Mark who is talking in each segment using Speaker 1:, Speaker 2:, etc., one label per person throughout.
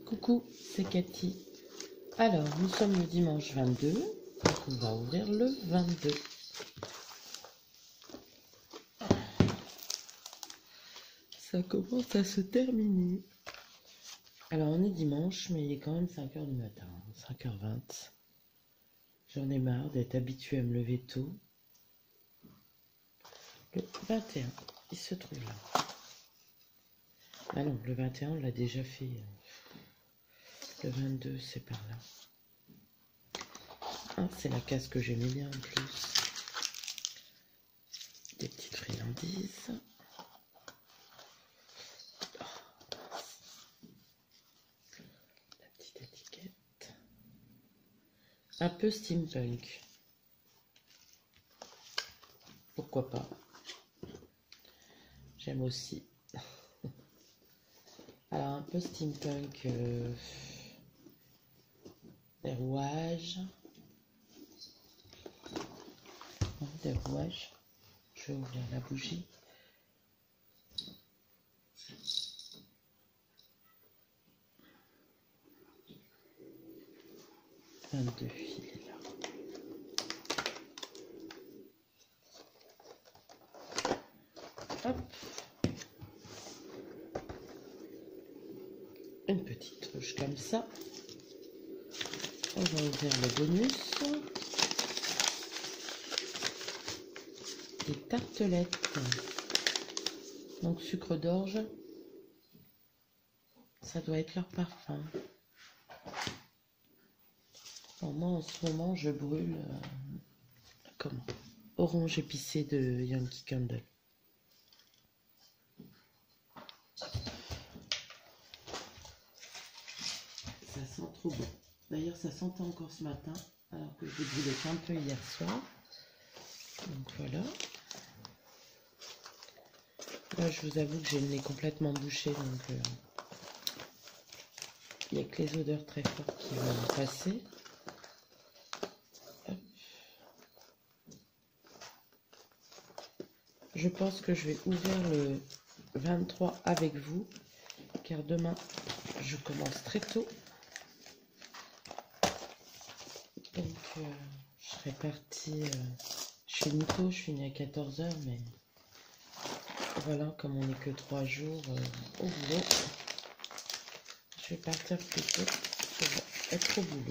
Speaker 1: Coucou, c'est Cathy. Alors, nous sommes le dimanche 22, donc on va ouvrir le 22. Ça commence à se terminer. Alors, on est dimanche, mais il est quand même 5 h du matin, 5 h 20. J'en ai marre d'être habituée à me lever tôt. Le 21, il se trouve là. Ah non, le 21, on l'a déjà fait. Le 22, c'est par là. Ah, c'est la case que j'aimais bien en plus. Des petites friandises. La petite étiquette. Un peu steampunk. Pourquoi pas. J'aime aussi. Alors, un peu steampunk. Des rouages. Des rouages. Je vais ouvrir la bougie. Deux filets là. Hop. Une petite ruche comme ça. On va ouvrir le bonus. Des tartelettes. Donc sucre d'orge. Ça doit être leur parfum. Bon, moi en ce moment je brûle orange épicé de Yankee Candle. Ça sent trop bon. D'ailleurs ça sentait encore ce matin alors que je l'ai brûlé un peu hier soir. Donc voilà. Là je vous avoue que j'ai le nez complètement bouché, donc il n'y a que les odeurs très fortes qui vont passer. Hop. Je pense que je vais ouvrir le 23 avec vous, car demain je commence très tôt. Donc je serai partie chez Nico, je finis à 14 h, mais voilà, comme on n'est que 3 jours au boulot, je vais partir plus tôt pour être au boulot.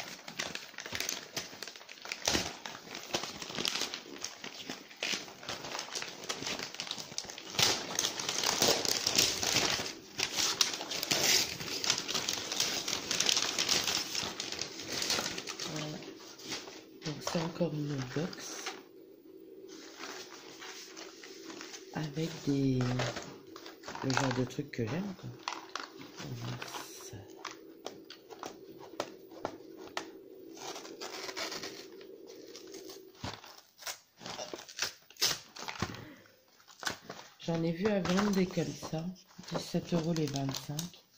Speaker 1: Voilà. Donc c'est encore une box avec le genre de trucs que j'aime, quoi. J'en ai vu à vendre des comme ça, 17 € les 25.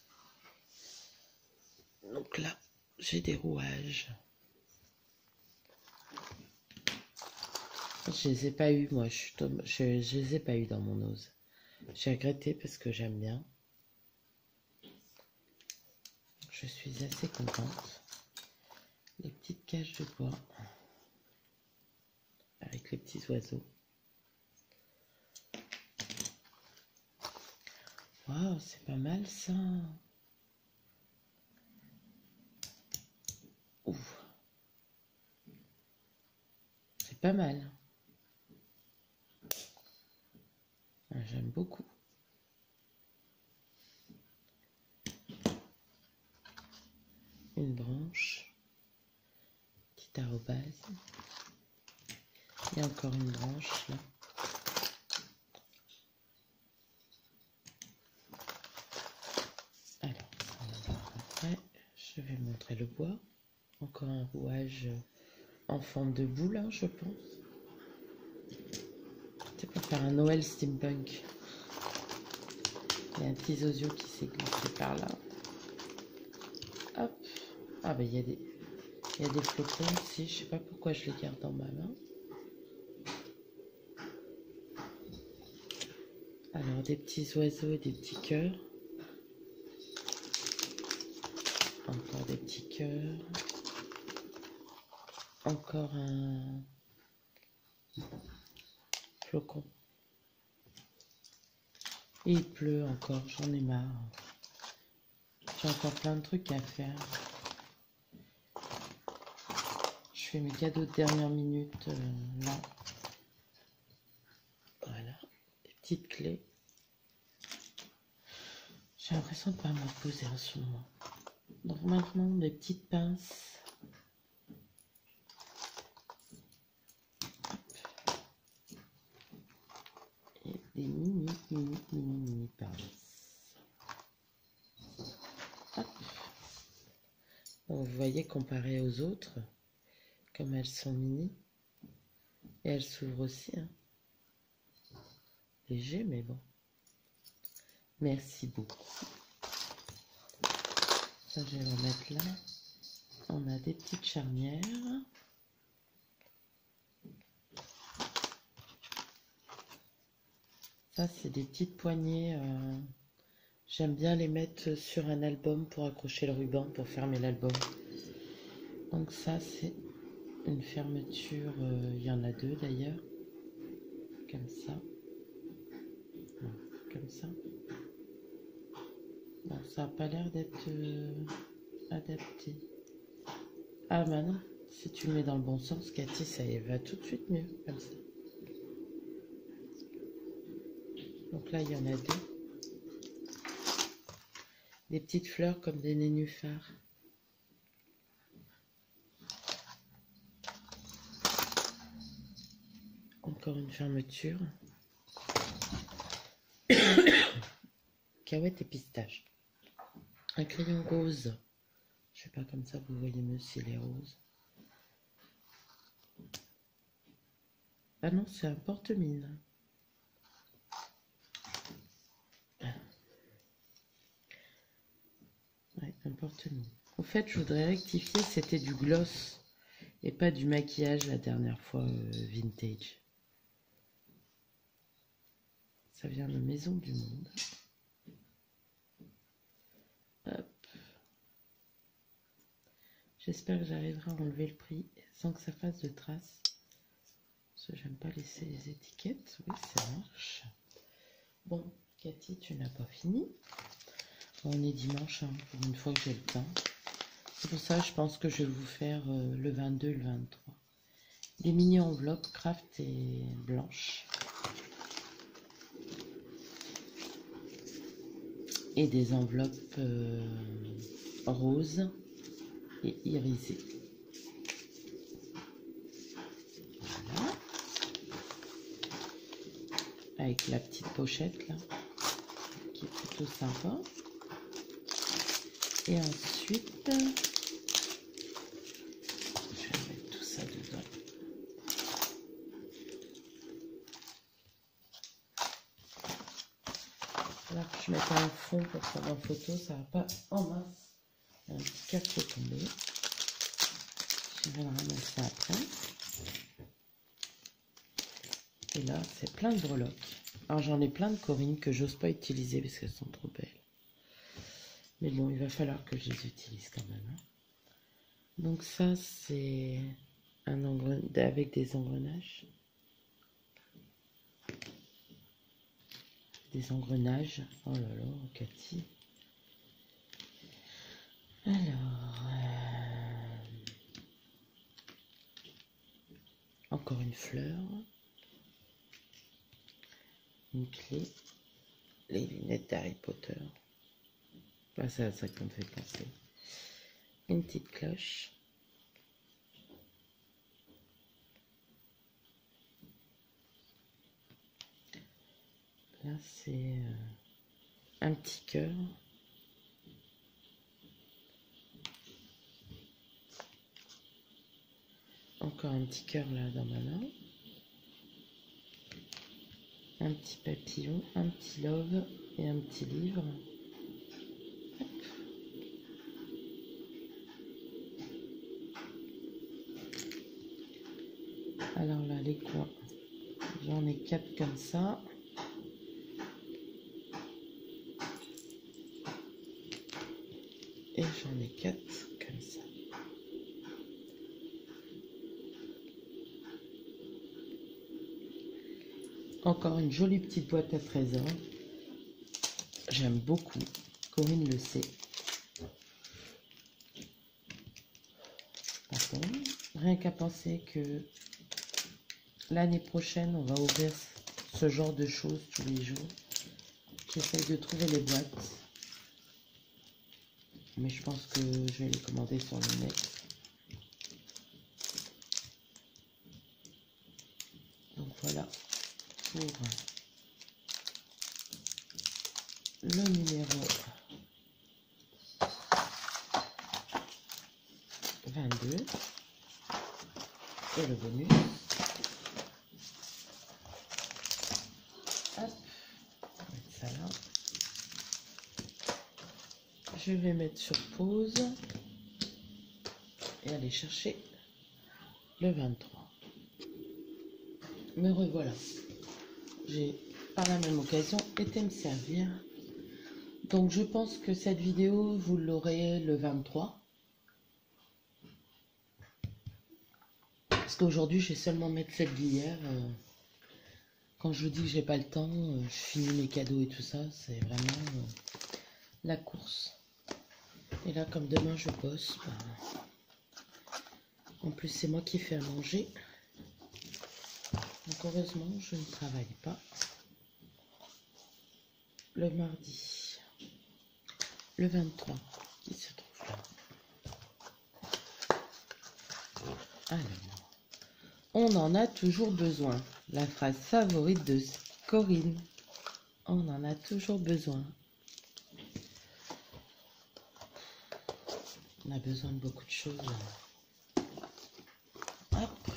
Speaker 1: Donc là, j'ai des rouages. Je les ai pas eu, moi, je les ai pas eu dans mon ose. J'ai regretté parce que j'aime bien. Je suis assez contente. Les petites cages de bois avec les petits oiseaux. Waouh, c'est pas mal ça. Ouf. C'est pas mal. J'aime beaucoup. Une branche. Petite arrobase. Et encore une branche là. Alors, on va voir après. Je vais montrer le bois. Encore un rouage en forme de boule, hein, je pense. C'est pour faire un Noël steampunk. Il y a un petit zozio qui s'est glissé par là. Hop. Ah ben il y a des flocons aussi. Je sais pas pourquoi je les garde dans ma main. Alors des petits oiseaux et des petits cœurs. cœur. Encore un flocon. Et il pleut encore, j'en ai marre. J'ai encore plein de trucs à faire. Je fais mes cadeaux de dernière minute là. Voilà, des petites clés. J'ai l'impression de ne pas me reposer en ce moment. Donc maintenant, des petites pinces. Et des mini pinces. Hop. Bon, vous voyez, comparé aux autres, comme elles sont mini, et elles s'ouvrent aussi. Hein. Léger, mais bon. Merci beaucoup. Ça, je vais le remettre là. On a des petites charnières. Ça, c'est des petites poignées. J'aime bien les mettre sur un album pour accrocher le ruban, pour fermer l'album. Donc ça, c'est une fermeture. Il y en a deux d'ailleurs. Comme ça. Non, comme ça. Bon, ça n'a pas l'air d'être adapté. Ah bah non, si tu le mets dans le bon sens, Cathy, ça va tout de suite mieux, comme ça. Donc là, il y en a deux. Des petites fleurs comme des nénuphars. Encore une fermeture. Cacahuètes et pistaches. Un crayon rose. Je sais pas, comme ça vous voyez mieux s'il est rose. Ah non, c'est un porte-mine. Ouais, un porte-mine. En fait, je voudrais rectifier, c'était du gloss et pas du maquillage la dernière fois vintage. Ça vient de Maison du Monde. Hop. J'espère que j'arriverai à enlever le prix sans que ça fasse de traces. Parce que j'aime pas laisser les étiquettes. Oui, ça marche. Bon, Cathy, tu n'as pas fini. On est dimanche, hein, pour une fois que j'ai le temps. C'est pour ça que je pense que je vais vous faire le 22 et le 23. Des mini enveloppes craft et blanches. Et des enveloppes roses et irisées. Voilà. Avec la petite pochette là, qui est plutôt sympa. Et ensuite, je vais mettre tout ça dedans. Alors que je mette un fond pour prendre en photo, ça va pas en masse. Un petit café tombé. Je vais le ramasser après. Et là, c'est plein de breloques. Alors j'en ai plein de Corinne que j'ose pas utiliser parce qu'elles sont trop belles. Mais bon, il va falloir que je les utilise quand même. Hein. Donc ça, c'est un engrenage avec des engrenages. Des engrenages. Oh là là, Cathy. Alors, encore une fleur. Une clé. Les lunettes d'Harry Potter. Ah, c'est à ça qu'on me fait penser. Une petite cloche. Là, c'est un petit cœur. Encore un petit cœur là dans ma main. Un petit papillon, un petit love et un petit livre. Hop. Alors là, les coins. J'en ai 4 comme ça. Et j'en ai 4 comme ça. Encore une jolie petite boîte à trésors. J'aime beaucoup. Corinne le sait. Par contre, rien qu'à penser que l'année prochaine, on va ouvrir ce genre de choses tous les jours. J'essaye de trouver les boîtes. Mais je pense que je vais les commander sur le net. Donc voilà pour le numéro 22 et le bonus. Hop, on va mettre ça là. Je vais mettre sur pause et aller chercher le 23. Me revoilà. J'ai par la même occasion été me servir. Donc je pense que cette vidéo, vous l'aurez le 23. Parce qu'aujourd'hui, j'ai seulement mettre celle d'hier. Quand je vous dis que j'ai pas le temps, je finis mes cadeaux et tout ça. C'est vraiment la course. Et là, comme demain, je bosse. En plus, c'est moi qui fais à manger. Donc heureusement, je ne travaille pas le mardi. Le 23, qui se trouve là. Alors, on en a toujours besoin. La phrase favorite de Corinne. On en a toujours besoin. On a besoin de beaucoup de choses. Hop.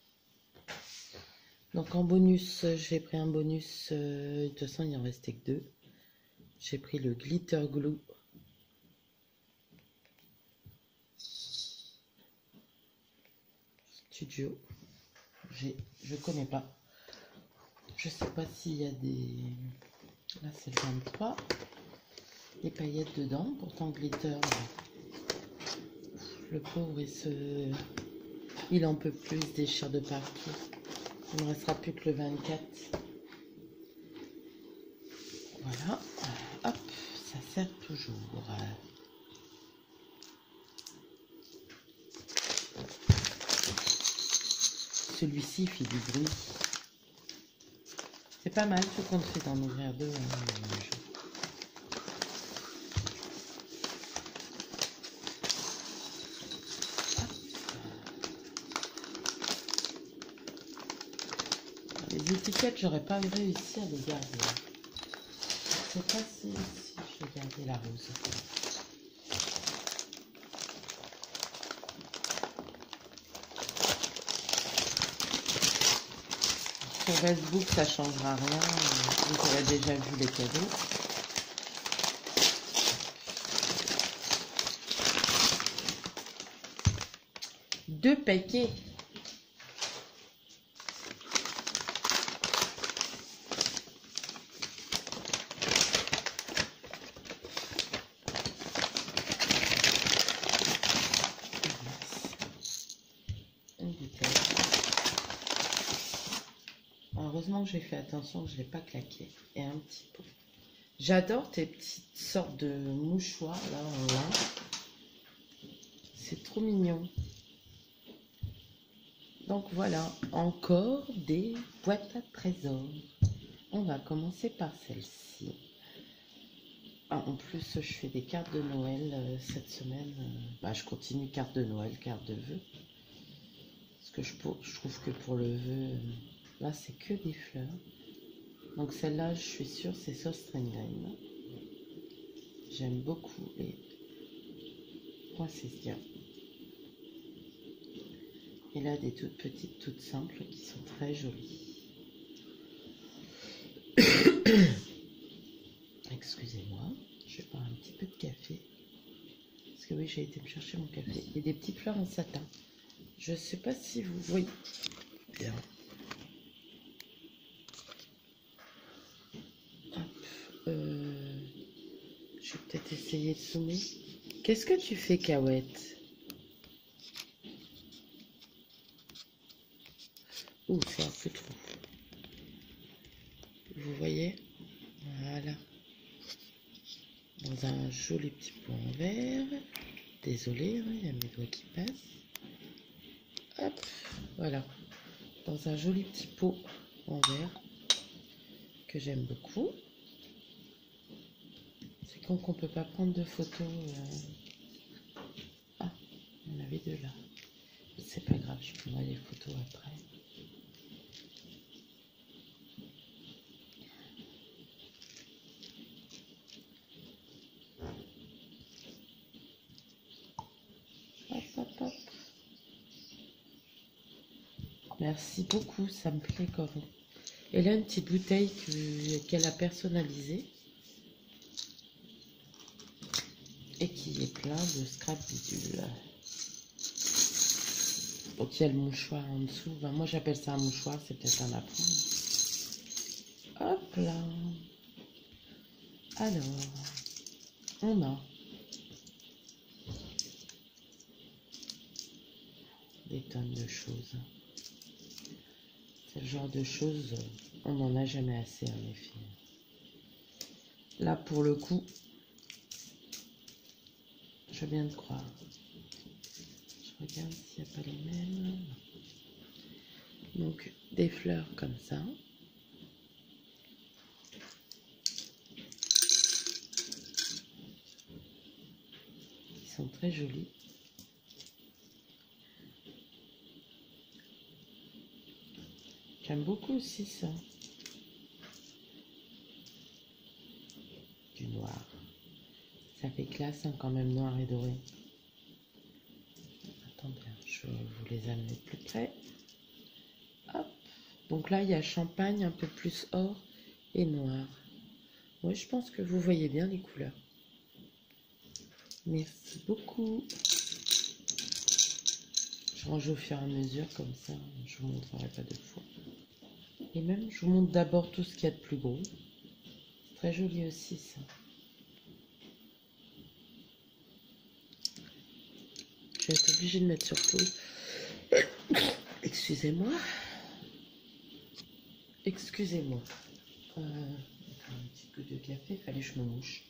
Speaker 1: Donc en bonus, j'ai pris un bonus. De toute façon, il en restait que 2. J'ai pris le Glitter Glue. Studio. Je connais pas. Je sais pas s'il y a des... Là, c'est le 23. Des paillettes dedans. Pourtant, glitter. Le pauvre, il en peut plus, il se déchire de partout. Il ne me restera plus que le 24. Voilà. Hop, ça sert toujours. Celui-ci fait du bruit. C'est pas mal ce qu'on fait d'en ouvrir 2. Les étiquettes, j'aurais pas réussi à les garder. Je sais pas si je vais garder la rose. Sur Facebook, ça changera rien. Vous aurez déjà vu les cadeaux. Deux paquets. Heureusement que j'ai fait attention, je ne l'ai pas claqué. Et un petit peu. J'adore tes petites sortes de mouchoirs là en lin. C'est trop mignon. Donc voilà, encore des boîtes à trésors. On va commencer par celle-ci. Ah, en plus, je fais des cartes de Noël cette semaine. Je continue carte de Noël, carte de vœux. Parce que je trouve que pour le vœu, là, c'est que des fleurs. Donc celle-là, je suis sûre, c'est Sauce Stringline. J'aime beaucoup les poinsettias. Et là, des toutes petites, toutes simples, qui sont très jolies. Excusez-moi, je vais boire un petit peu de café. Parce que oui, j'ai été me chercher mon café. Et des petites fleurs en satin. Je ne sais pas si vous voyez bien. Je vais peut-être essayer de zoomer. Qu'est-ce que tu fais, Cahouette? Ouh, c'est un peu trop. vous voyez. Voilà. Dans un joli petit pot en verre. Désolée, hein, il y a mes doigts qui passent. Hop, voilà. Dans un joli petit pot en verre que j'aime beaucoup. C'est con qu'on peut pas prendre de photos. Ah, il y en avait deux là. C'est pas grave, je prendrai les photos après. Hop, hop, hop. Merci beaucoup, ça me plaît Corinne. Et là, une petite bouteille qu'elle a personnalisée et qui est plein de scrap bidule. Donc, il y a le mouchoir en dessous. Ben, moi, j'appelle ça un mouchoir, c'est peut-être un apprendre. Hop là. Alors, on a des tonnes de choses. C'est le genre de choses, on n'en a jamais assez, en effet. Là, pour le coup, je veux bien te croire. Je regarde s'il n'y a pas les mêmes. Donc, des fleurs comme ça. Ils sont très jolis. J'aime beaucoup aussi ça. Du noir. Ça fait classe, hein, quand même, noir et doré. Attendez, je vais vous les amener plus près. Hop. Donc là, il y a champagne, un peu plus or et noir. Oui, je pense que vous voyez bien les couleurs. Merci beaucoup. Je range au fur et à mesure, comme ça, je vous montrerai pas deux fois. Et même, je vous montre d'abord tout ce qu'il y a de plus gros. Très joli aussi, ça. Je vais être obligée de mettre sur pause. Excusez-moi. Excusez-moi. Une petite goutte de café, il fallait que je me mouche.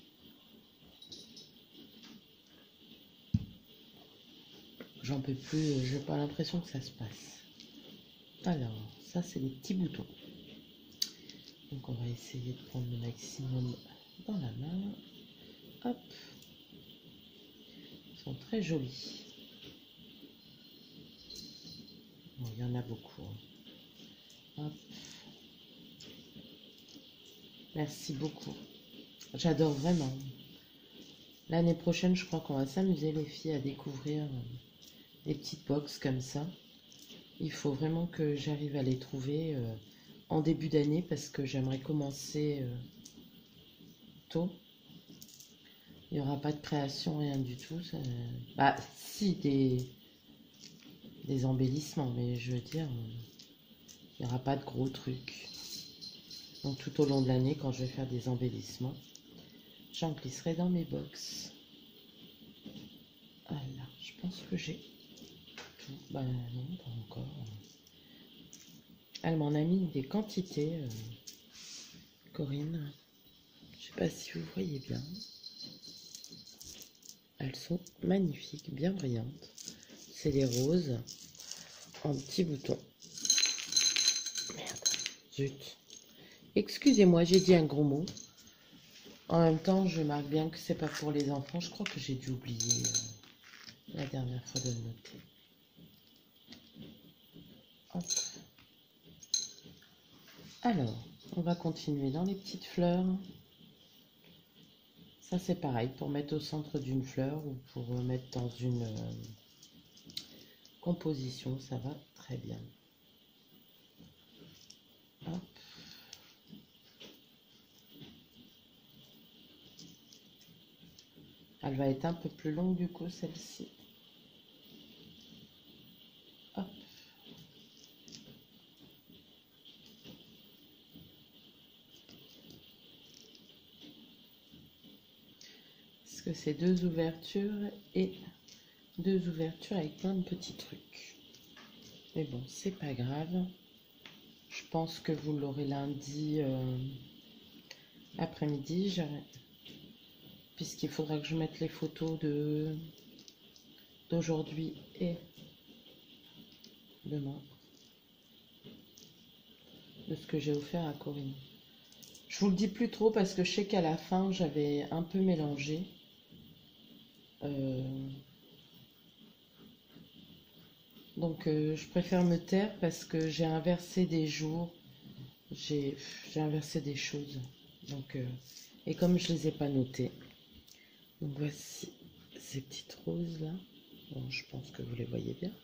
Speaker 1: J'en peux plus, j'ai pas l'impression que ça se passe. Alors, ça c'est des petits boutons. Donc on va essayer de prendre le maximum dans la main. Hop. Ils sont très jolis. Bon, il y en a beaucoup. Hop. Merci beaucoup. J'adore vraiment. L'année prochaine, je crois qu'on va s'amuser les filles à découvrir des petites box comme ça. Il faut vraiment que j'arrive à les trouver en début d'année parce que j'aimerais commencer tôt. Il n'y aura pas de création, rien du tout. Ça... Bah, si, des embellissements, mais je veux dire, il n'y aura pas de gros trucs. Donc tout au long de l'année, quand je vais faire des embellissements, j'en glisserai dans mes box. Voilà, je pense que j'ai tout. Bah non, pas encore. Elle m'en a mis des quantités, Corinne. Je sais pas si vous voyez bien. Elles sont magnifiques, bien brillantes. C'est des roses en petits boutons. Merde, zut. Excusez-moi, j'ai dit un gros mot. En même temps, je marque bien que c'est pas pour les enfants. Je crois que j'ai dû oublier la dernière fois de le noter. Hop. Alors, on va continuer dans les petites fleurs. Ça, c'est pareil, pour mettre au centre d'une fleur ou pour mettre dans une composition, ça va très bien. Hop. Elle va être un peu plus longue du coup, celle-ci. Hop. Parce que c'est deux ouvertures et deux ouvertures avec plein de petits trucs. Mais bon, c'est pas grave. Je pense que vous l'aurez lundi après-midi, puisqu'il faudra que je mette les photos d'aujourd'hui et demain de ce que j'ai offert à Corinne. Je vous le dis plus trop parce que je sais qu'à la fin j'avais un peu mélangé. Donc je préfère me taire parce que j'ai inversé des jours, j'ai inversé des choses. Donc, et comme je les ai pas notées, donc voici ces petites roses là. Bon, je pense que vous les voyez bien.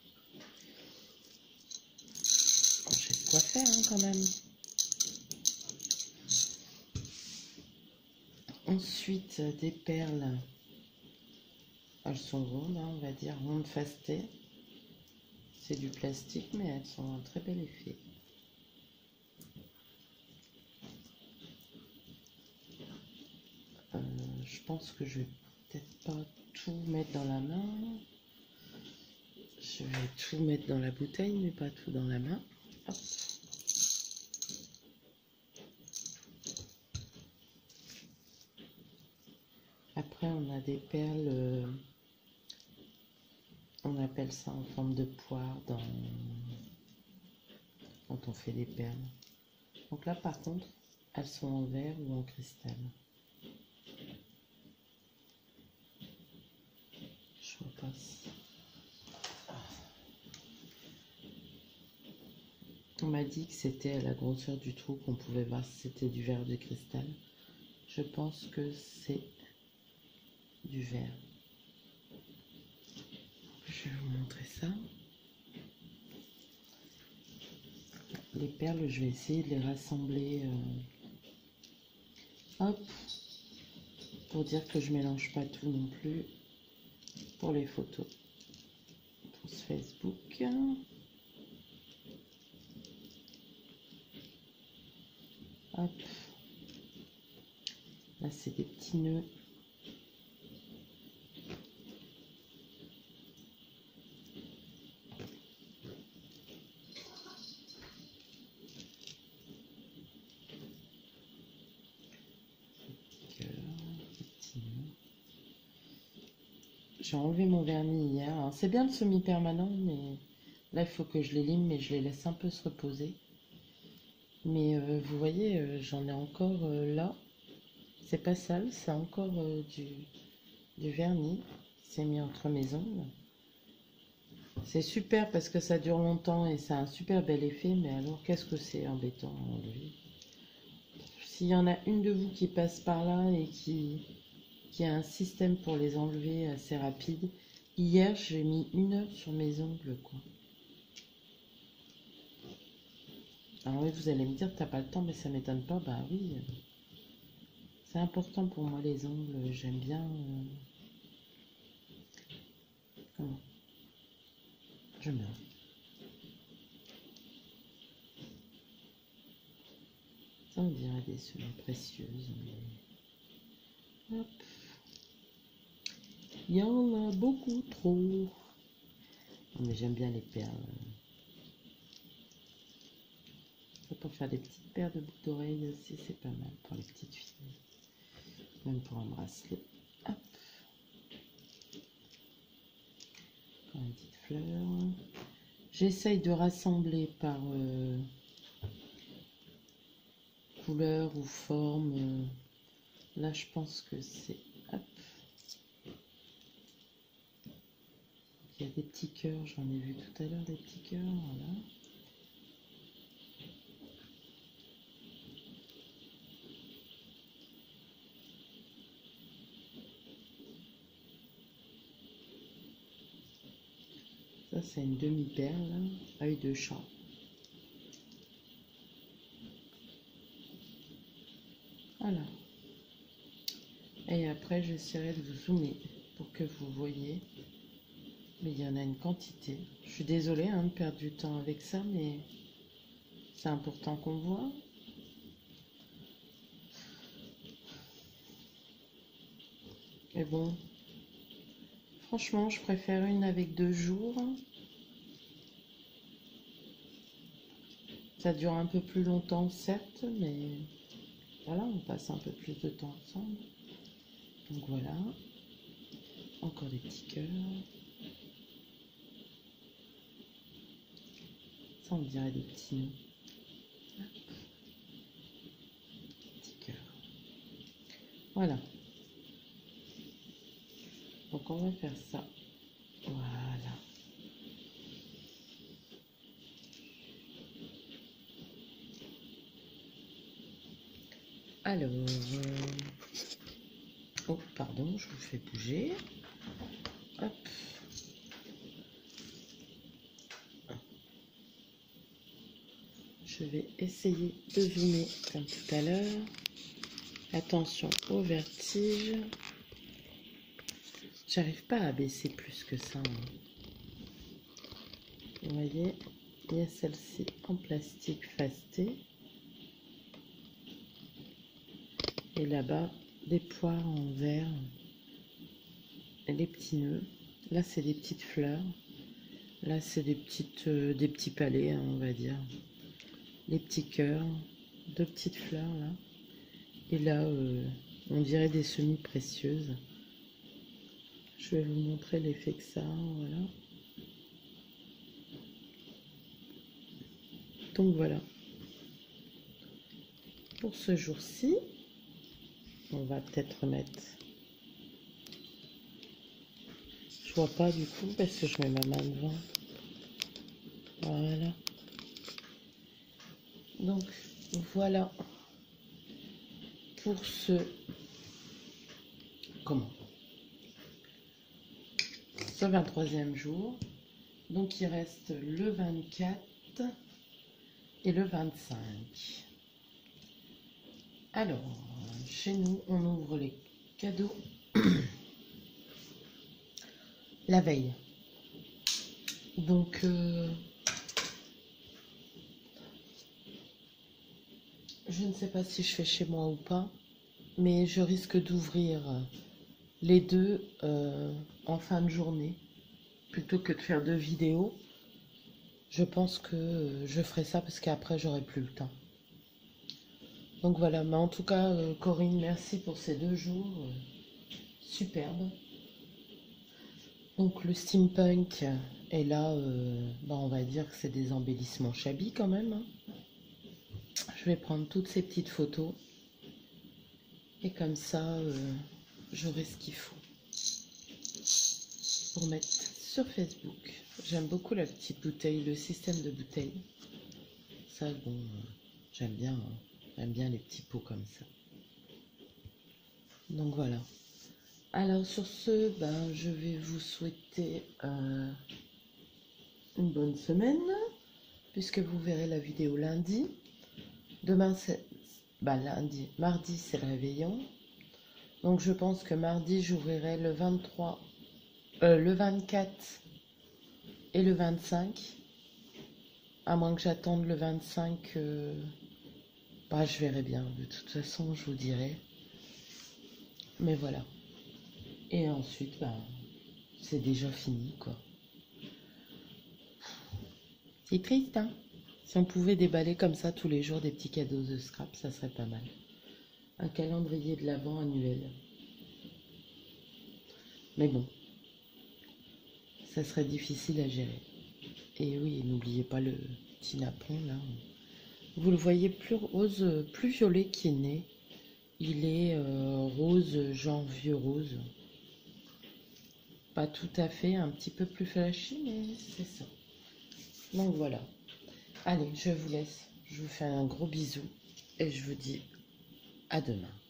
Speaker 1: Bon, j'ai de quoi faire hein, quand même. Ensuite des perles. Elles sont rondes, hein, on va dire rondes fastées. C'est du plastique, mais elles sont un très bel effet. Je pense que je vais peut-être pas tout mettre dans la main. Je vais tout mettre dans la bouteille, mais pas tout dans la main. Hop. Après, on a des perles, on appelle ça en forme de poire quand on fait des perles. Donc là, par contre, elles sont en verre ou en cristal. Je repasse. On m'a dit que c'était à la grosseur du trou qu'on pouvait voir si c'était du verre ou du cristal. Je pense que c'est du verre. Je vais vous montrer ça. Les perles, je vais essayer de les rassembler. Hop. Pour dire que je mélange pas tout non plus. Pour les photos. Pour ce Facebook. Hop. Là, c'est des petits nœuds. J'ai enlevé mon vernis hier. C'est bien le semi-permanent, mais là, il faut que je les lime, mais je les laisse un peu se reposer. Mais vous voyez, j'en ai encore là. C'est pas sale, c'est encore du vernis. C'est mis entre mes ongles. C'est super parce que ça dure longtemps et ça a un super bel effet, mais alors qu'est-ce que c'est embêtant à enlever. S'il y en a une de vous qui passe par là et qui a un système pour les enlever assez rapide. Hier, j'ai mis 1 heure sur mes ongles, quoi. Alors oui, vous allez me dire, t'as pas le temps, mais ça m'étonne pas. Bah oui, c'est important pour moi les ongles. J'aime bien. Comment je meurs. Ça, on dirait des semelles précieuses. Mais... Hop. Il y en a beaucoup trop. Mais j'aime bien les perles. Pour faire des petites paires de boucles d'oreilles aussi, c'est pas mal pour les petites filles. Même pour un bracelet. Hop. Encore une petite fleur. J'essaye de rassembler par couleur ou forme. Là, je pense que c'est... Hop. Il y a des petits cœurs, j'en ai vu tout à l'heure des petits cœurs, voilà. Ça, c'est une demi-perle, œil de chat. Voilà. Et après, j'essaierai de vous zoomer pour que vous voyez. Mais il y en a une quantité. Je suis désolée hein, de perdre du temps avec ça, mais c'est important qu'on voit. Et bon, franchement, je préfère une avec 2 jours. Ça dure un peu plus longtemps, certes, mais voilà, on passe un peu plus de temps ensemble. Donc voilà, encore des petits cœurs. Ça, on dirait des petits nœuds. Petits cœurs. Voilà. Donc on va faire ça. Voilà. Alors, oh pardon, je vous fais bouger. Hop. Je vais essayer de zoomer comme tout à l'heure. Attention au vertige. J'arrive pas à baisser plus que ça. Vous voyez, il y a celle-ci en plastique fasté. Et là-bas, des poires en verre. Et des petits nœuds. Là, c'est des petites fleurs. Là, c'est des petits palets, hein, on va dire. Les petits cœurs. Deux petites fleurs, là. Et là, on dirait des semis précieuses. Je vais vous montrer l'effet que ça a, voilà. Donc voilà. Pour ce jour-ci, on va peut-être remettre... Je vois pas du coup parce que je mets ma main devant. Voilà. Donc voilà pour ce... Comment? Ce 23e jour. Donc il reste le 24 et le 25. Alors, chez nous, on ouvre les cadeaux la veille. Donc, je ne sais pas si je fais chez moi ou pas, mais je risque d'ouvrir les deux en fin de journée. Plutôt que de faire 2 vidéos, je pense que je ferai ça parce qu'après, j'aurai plus le temps. Donc voilà, mais en tout cas, Corinne, merci pour ces 2 jours superbes. Donc le steampunk, et là, on va dire que c'est des embellissements shabby quand même. Hein. Je vais prendre toutes ces petites photos, et comme ça, j'aurai ce qu'il faut pour mettre sur Facebook. J'aime beaucoup la petite bouteille, le système de bouteille. Ça, bon, j'aime bien. Hein. J'aime bien les petits pots comme ça. Donc voilà. Alors sur ce, je vais vous souhaiter une bonne semaine, puisque vous verrez la vidéo lundi. Demain, c'est mardi, c'est le réveillon. Donc je pense que mardi, j'ouvrirai le 24 et le 25. À moins que j'attende le 25, je verrai bien. De toute façon, je vous dirai. Mais voilà. Et ensuite, c'est déjà fini, quoi. C'est triste, hein? Si on pouvait déballer comme ça tous les jours des petits cadeaux de scrap, ça serait pas mal. Un calendrier de l'Avent annuel. Mais bon, ça serait difficile à gérer. Et oui, n'oubliez pas le petit napperon, là. Vous le voyez plus rose, plus violet qu'il n'est. Il est rose, genre vieux rose. Pas tout à fait, un petit peu plus flashy, mais c'est ça. Donc voilà. Allez, je vous laisse. Je vous fais un gros bisou et je vous dis à demain.